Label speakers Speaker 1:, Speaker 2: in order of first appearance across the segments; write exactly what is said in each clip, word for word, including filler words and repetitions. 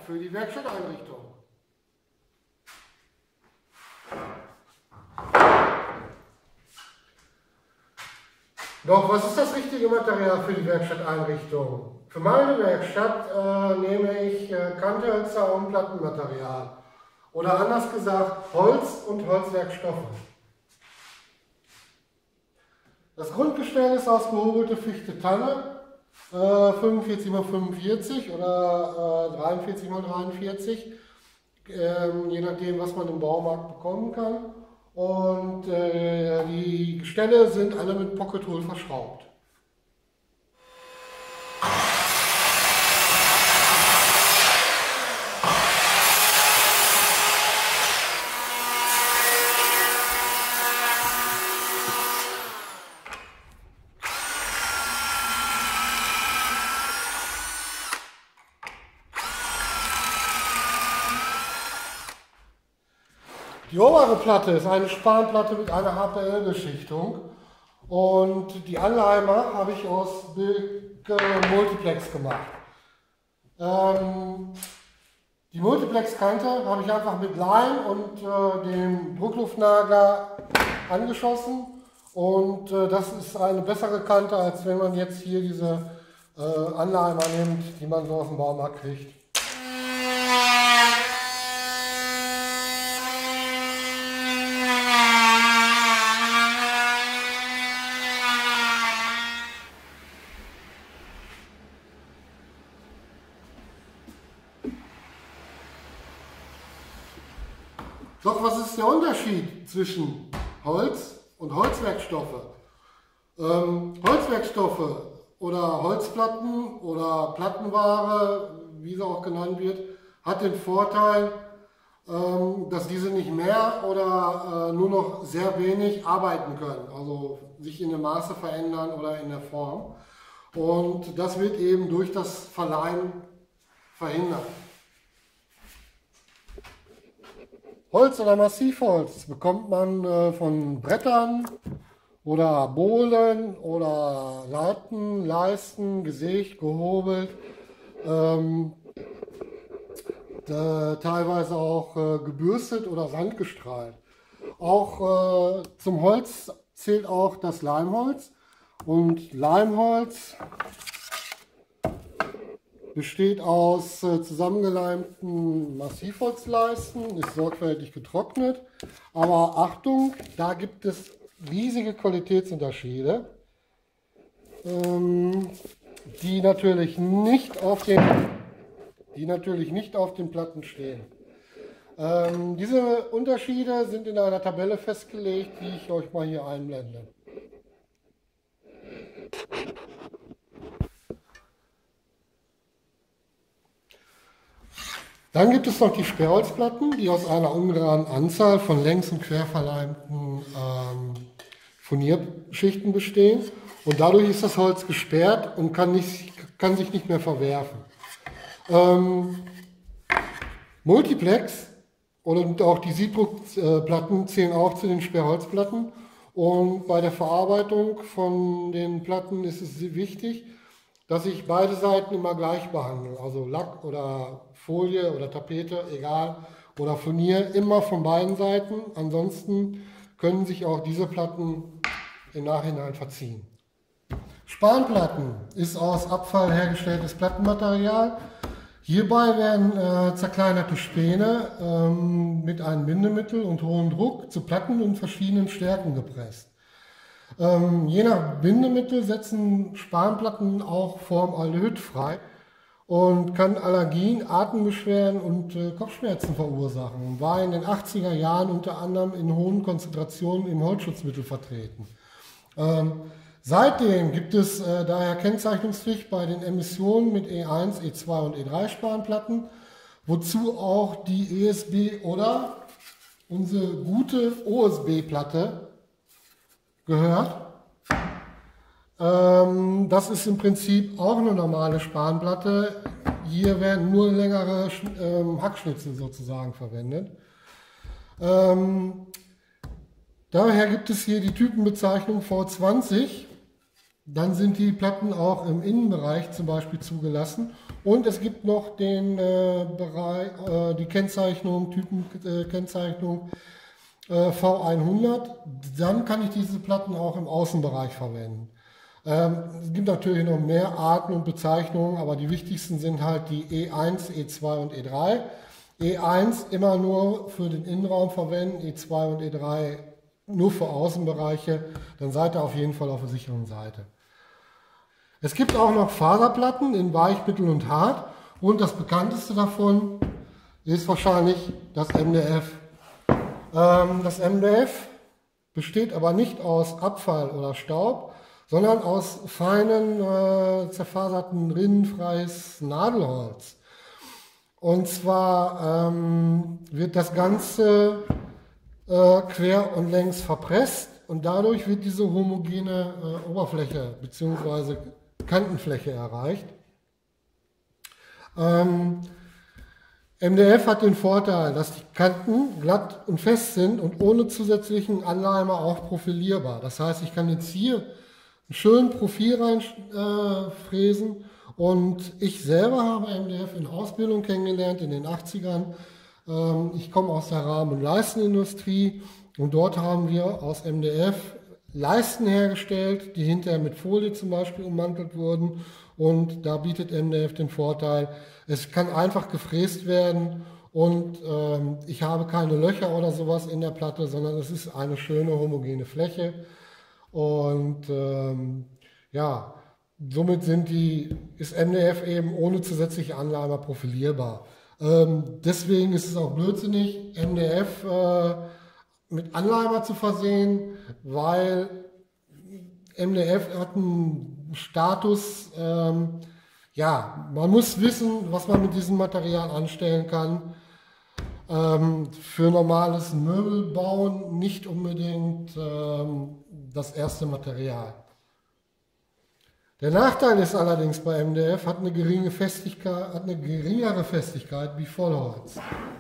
Speaker 1: für die Werkstatteinrichtung. Doch was ist das richtige Material für die Werkstatteinrichtung? Für meine Werkstatt äh, nehme ich äh, Kanthölzer und Plattenmaterial. Oder anders gesagt, Holz und Holzwerkstoffe. Das Grundgestell ist aus gehobelte Fichte Tanne, äh, fünfundvierzig mal fünfundvierzig oder äh, dreiundvierzig mal dreiundvierzig, äh, je nachdem, was man im Baumarkt bekommen kann. Und äh, die Gestelle sind alle mit Pocket Hole verschraubt. Die obere Platte ist eine Spanplatte mit einer H P L-Beschichtung und die Anleimer habe ich aus Bilk Multiplex gemacht. Ähm, die Multiplex-Kante habe ich einfach mit Leim und äh, dem Druckluftnagler angeschossen und äh, das ist eine bessere Kante, als wenn man jetzt hier diese äh, Anleimer nimmt, die man so aus dem Baumarkt kriegt. Doch was ist der Unterschied zwischen Holz und Holzwerkstoffe? Ähm, Holzwerkstoffe oder Holzplatten oder Plattenware, wie sie auch genannt wird, hat den Vorteil, ähm, dass diese nicht mehr oder äh, nur noch sehr wenig arbeiten können, also sich in dem Maße verändern oder in der Form. Und das wird eben durch das Verleimen verhindert. Holz oder Massivholz bekommt man äh, von Brettern oder Bohlen oder Latten, Leisten, gesägt, gehobelt, ähm, äh, teilweise auch äh, gebürstet oder sandgestrahlt. Auch äh, zum Holz zählt auch das Leimholz und Leimholz besteht aus äh, zusammengeleimten Massivholzleisten, ist sorgfältig getrocknet. Aber Achtung, da gibt es riesige Qualitätsunterschiede, ähm, die, natürlich nicht auf den, die natürlich nicht auf den Platten stehen. Ähm, diese Unterschiede sind in einer Tabelle festgelegt, die ich euch mal hier einblende. Dann gibt es noch die Sperrholzplatten, die aus einer ungeraden Anzahl von längs- und querverleimten ähm, Furnierschichten bestehen. Und dadurch ist das Holz gesperrt und kann, nicht, kann sich nicht mehr verwerfen. Ähm, Multiplex und auch die Siebdruckplatten zählen auch zu den Sperrholzplatten. Und bei der Verarbeitung von den Platten ist es wichtig, dass ich beide Seiten immer gleich behandle. Also Lack oder Folie oder Tapete, egal, oder Furnier, immer von beiden Seiten. Ansonsten können sich auch diese Platten im Nachhinein verziehen. Spanplatten ist aus Abfall hergestelltes Plattenmaterial. Hierbei werden äh, zerkleinerte Späne ähm, mit einem Bindemittel und hohem Druck zu Platten in verschiedenen Stärken gepresst. Ähm, je nach Bindemittel setzen Spanplatten auch Formaldehyd frei und kann Allergien, Atembeschwerden und äh, Kopfschmerzen verursachen. War in den achtziger Jahren unter anderem in hohen Konzentrationen im Holzschutzmittel vertreten. Ähm, seitdem gibt es äh, daher Kennzeichnungspflicht bei den Emissionen mit E eins, E zwei und E drei Spanplatten, wozu auch die E S B oder unsere gute O S B-Platte gehört. Ähm, das ist im Prinzip auch eine normale Spanplatte. Hier werden nur längere ähm, Hackschnitzel sozusagen verwendet. Ähm, daher gibt es hier die Typenbezeichnung V zwanzig dann sind die Platten auch im Innenbereich zum Beispiel zugelassen. Und es gibt noch den äh, Bereich, äh, die Kennzeichnung, Typenkennzeichnung äh, V hundert. Dann kann ich diese Platten auch im Außenbereich verwenden. Ähm, es gibt natürlich noch mehr Arten und Bezeichnungen, aber die wichtigsten sind halt die E eins, E zwei und E drei. E eins immer nur für den Innenraum verwenden, E zwei und E drei nur für Außenbereiche. Dann seid ihr auf jeden Fall auf der sicheren Seite. Es gibt auch noch Faserplatten in weich, mittel und hart. Und das bekannteste davon ist wahrscheinlich das M D F. Ähm, das M D F besteht aber nicht aus Abfall oder Staub, sondern aus feinen, äh, zerfaserten, rinnenfreies Nadelholz. Und zwar ähm, wird das Ganze äh, quer und längs verpresst und dadurch wird diese homogene äh, Oberfläche bzw. Kantenfläche erreicht. Ähm, M D F hat den Vorteil, dass die Kanten glatt und fest sind und ohne zusätzlichen Anleimer auch profilierbar. Das heißt, ich kann jetzt hier einen schönen Profil reinfräsen äh, und ich selber habe M D F in Ausbildung kennengelernt in den achtzigern. Ähm, ich komme aus der Rahmen- und Leistenindustrie und dort haben wir aus M D F Leisten hergestellt, die hinterher mit Folie zum Beispiel ummantelt wurden. Und da bietet M D F den Vorteil, es kann einfach gefräst werden und ähm, ich habe keine Löcher oder sowas in der Platte, sondern es ist eine schöne homogene Fläche. Und ähm, ja, somit sind die, ist M D F eben ohne zusätzliche Anleimer profilierbar. Ähm, deswegen ist es auch blödsinnig, M D F äh, mit Anleimer zu versehen, weil M D F hat einen Status, ähm, ja, man muss wissen, was man mit diesem Material anstellen kann. Ähm, für normales Möbelbauen nicht unbedingt ähm, das erste Material. Der Nachteil ist allerdings bei M D F, hat eine geringe Festigkeit, hat eine geringere Festigkeit wie Vollholz.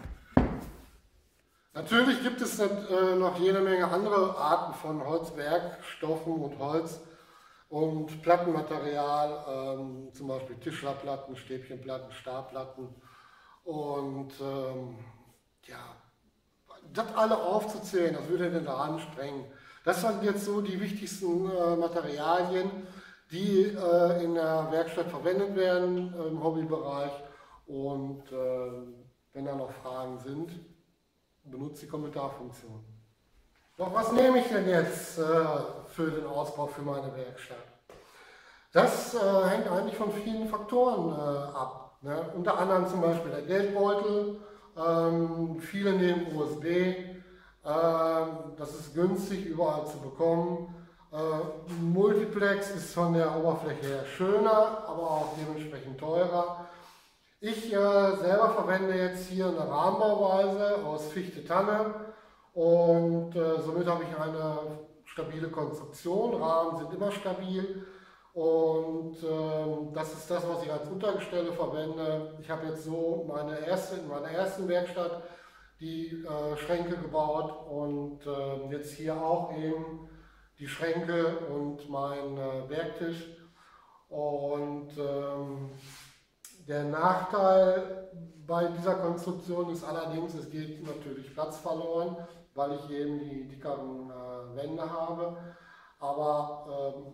Speaker 1: Natürlich gibt es dann, äh, noch jede Menge andere Arten von Holzwerkstoffen und Holz und Plattenmaterial, ähm, zum Beispiel Tischlerplatten, Stäbchenplatten, Stabplatten und ähm, ja, das alle aufzuzählen, das würde den Rahmen sprengen. Das sind jetzt so die wichtigsten äh, Materialien, die äh, in der Werkstatt verwendet werden im Hobbybereich und äh, wenn da noch Fragen sind, benutzt die Kommentarfunktion. Doch was nehme ich denn jetzt äh, für den Ausbau für meine Werkstatt? Das äh, hängt eigentlich von vielen Faktoren äh, ab. Ne? Unter anderem zum Beispiel der Geldbeutel. Ähm, viele nehmen U S B. Äh, das ist günstig überall zu bekommen. Äh, Multiplex ist von der Oberfläche her schöner, aber auch dementsprechend teurer. Ich äh, selber verwende jetzt hier eine Rahmenbauweise aus Fichte-Tanne und äh, somit habe ich eine stabile Konstruktion. Rahmen sind immer stabil und äh, das ist das, was ich als Untergestelle verwende. Ich habe jetzt so meine erste, in meiner ersten Werkstatt die äh, Schränke gebaut und äh, jetzt hier auch eben die Schränke und mein äh, Werktisch. Und ähm, der Nachteil bei dieser Konstruktion ist allerdings, es geht natürlich Platz verloren, weil ich eben die dickeren äh, Wände habe. Aber ähm,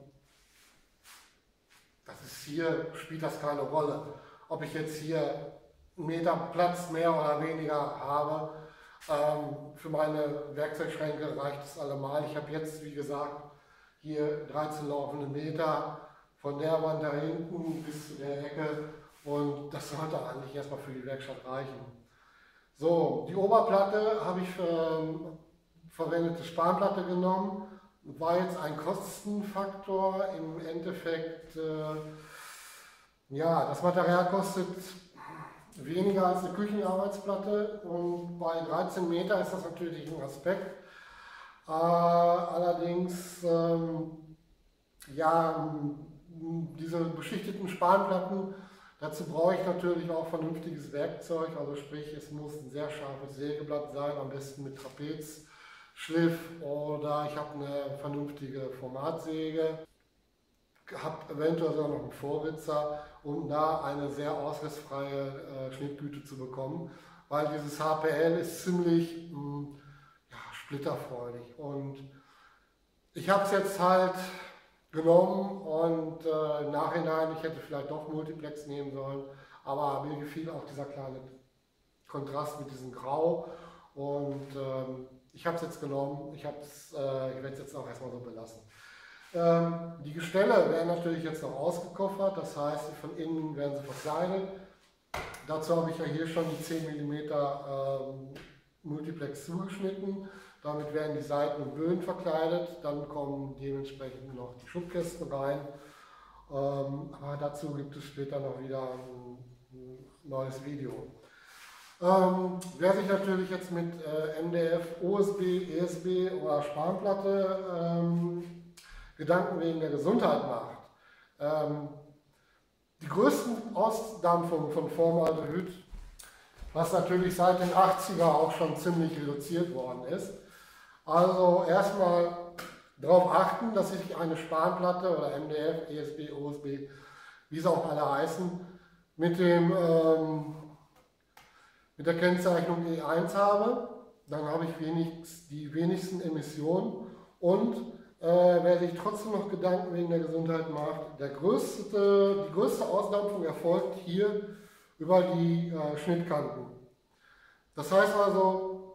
Speaker 1: das ist hier, spielt das keine Rolle. Ob ich jetzt hier einen Meter Platz mehr oder weniger habe, ähm, für meine Werkzeugschränke reicht es allemal. Ich habe jetzt, wie gesagt, hier dreizehn laufende Meter von der Wand da hinten bis zu der Ecke. Und das sollte eigentlich erstmal für die Werkstatt reichen. So, die Oberplatte habe ich für verwendete Spanplatte genommen. War jetzt ein Kostenfaktor. Im Endeffekt, äh, ja, das Material kostet weniger als eine Küchenarbeitsplatte. Und bei dreizehn Meter ist das natürlich ein Aspekt. Äh, allerdings, ähm, ja, diese beschichteten Spanplatten, dazu brauche ich natürlich auch vernünftiges Werkzeug, also sprich, es muss ein sehr scharfes Sägeblatt sein, am besten mit Trapezschliff oder ich habe eine vernünftige Formatsäge. habe eventuell sogar noch einen Vorritzer, um da eine sehr ausrissfreie äh, Schnittgüte zu bekommen, weil dieses H P L ist ziemlich mh, ja, splitterfreudig. Und ich habe es jetzt halt genommen und äh, im Nachhinein, ich hätte vielleicht doch Multiplex nehmen sollen, aber mir gefiel auch dieser kleine Kontrast mit diesem Grau und ähm, ich habe es jetzt genommen, ich, äh, ich werde es jetzt auch erstmal so belassen. Ähm, die Gestelle werden natürlich jetzt noch ausgekoffert, das heißt von innen werden sie verkleidet. Dazu habe ich ja hier schon die zehn Millimeter ähm, Multiplex zugeschnitten. Damit werden die Seiten und Böen verkleidet, dann kommen dementsprechend noch die Schubkästen rein. Ähm, aber dazu gibt es später noch wieder ein, ein neues Video. Ähm, wer sich natürlich jetzt mit äh, M D F, O S B, E S B oder Spanplatte ähm, Gedanken wegen der Gesundheit macht, ähm, die größten Ausdampfungen von Formaldehyd, was natürlich seit den achtziger auch schon ziemlich reduziert worden ist. Also erstmal darauf achten, dass sich eine Spanplatte oder M D F, E S B, O S B, wie sie auch alle heißen, mit dem ähm, mit der Kennzeichnung E eins habe, dann habe ich wenigstens die wenigsten Emissionen und äh, wer sich trotzdem noch Gedanken wegen der Gesundheit macht, der größte, die größte Ausdampfung erfolgt hier über die äh, Schnittkanten. Das heißt also,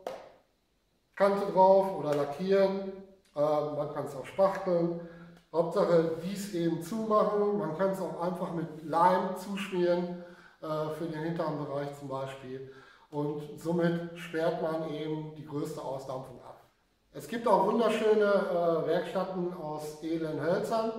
Speaker 1: Kante drauf oder lackieren, äh, man kann es auch spachteln, Hauptsache dies eben zumachen, man kann es auch einfach mit Leim zuschmieren, äh, für den hinteren Bereich zum Beispiel. Und somit sperrt man eben die größte Ausdampfung ab. Es gibt auch wunderschöne äh, Werkstätten aus edlen Hölzern.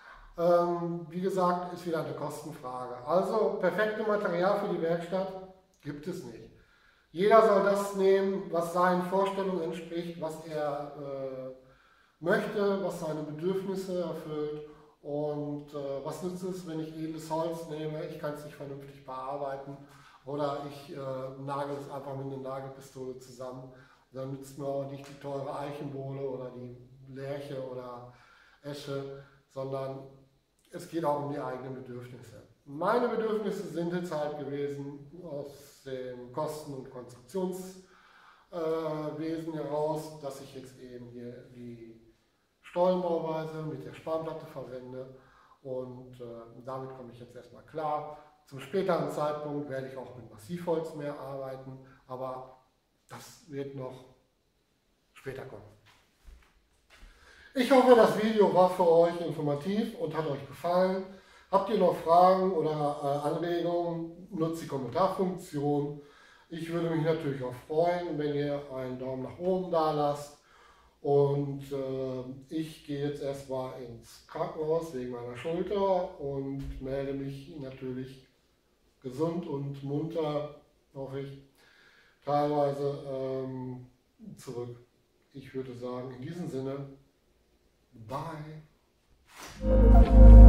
Speaker 1: Ähm, wie gesagt, ist wieder eine Kostenfrage. Also perfekte Material für die Werkstatt gibt es nicht. Jeder soll das nehmen, was seinen Vorstellungen entspricht, was er äh, möchte, was seine Bedürfnisse erfüllt. Und äh, was nützt es, wenn ich edles Holz nehme, ich kann es nicht vernünftig bearbeiten. Oder ich äh, nagel es einfach mit einer Nagelpistole zusammen. Dann nützt mir auch nicht die teure Eichenbohle oder die Lärche oder Esche, sondern es geht auch um die eigenen Bedürfnisse. Meine Bedürfnisse sind jetzt halt gewesen aus dem Kosten- und Konstruktionswesen äh, heraus, dass ich jetzt eben hier die Stollenbauweise mit der Spanplatte verwende und äh, damit komme ich jetzt erstmal klar. Zum späteren Zeitpunkt werde ich auch mit Massivholz mehr arbeiten, aber das wird noch später kommen. Ich hoffe, das Video war für euch informativ und hat euch gefallen. Habt ihr noch Fragen oder äh, Anregungen, nutzt die Kommentarfunktion. Ich würde mich natürlich auch freuen, wenn ihr einen Daumen nach oben da lasst. Und äh, ich gehe jetzt erstmal ins Krankenhaus wegen meiner Schulter und melde mich natürlich gesund und munter, hoffe ich, teilweise ähm, zurück. Ich würde sagen, in diesem Sinne, bye.